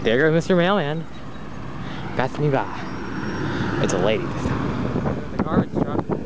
There goes Mr. Mailman. Passing me by. It's a lady this time. The garbage truck.